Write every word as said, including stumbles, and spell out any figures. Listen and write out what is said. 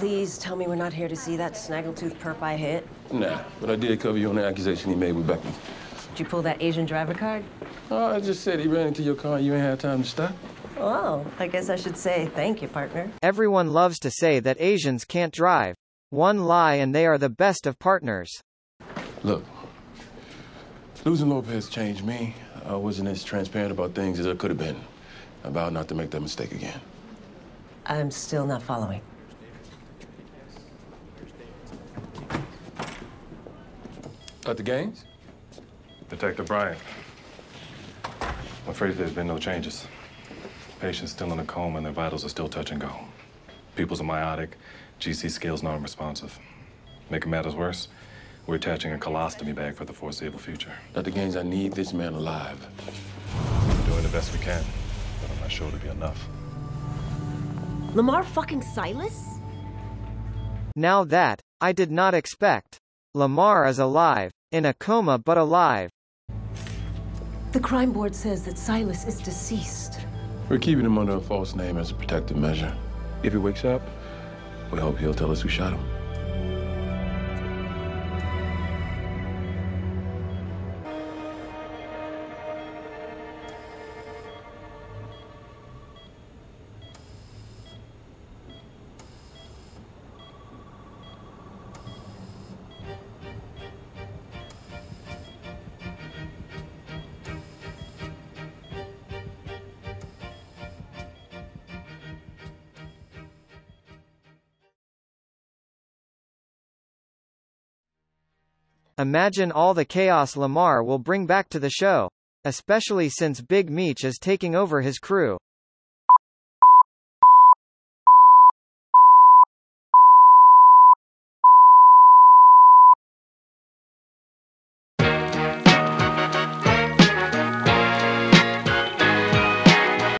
please tell me we're not here to see that snaggletooth perp I hit? Nah, but I did cover you on the accusation he made with Becky. Did you pull that Asian driver card? Oh, I just said he ran into your car and you ain't had time to stop. Oh, I guess I should say thank you, partner. Everyone loves to say that Asians can't drive. One lie and they are the best of partners. Look, losing Lopez changed me. I wasn't as transparent about things as I could have been. I vowed not to make that mistake again. I'm still not following. At the Gaines? Detective Bryant. I'm afraid there's been no changes. Patient's still in a coma and their vitals are still touch and go. Pupils are myotic, G C scales non-responsive. Making matters worse, we're attaching a colostomy bag for the foreseeable future. Doctor Gaines, I need this man alive. We're doing the best we can, but I'm not sure it'll be enough. Lamar fucking Silas? Now that, I did not expect. Lamar is alive. In a coma but alive. The crime board says that Silas is deceased. We're keeping him under a false name as a protective measure. If he wakes up, we hope he'll tell us who shot him. Imagine all the chaos Lamar will bring back to the show. Especially since Big Meech is taking over his crew.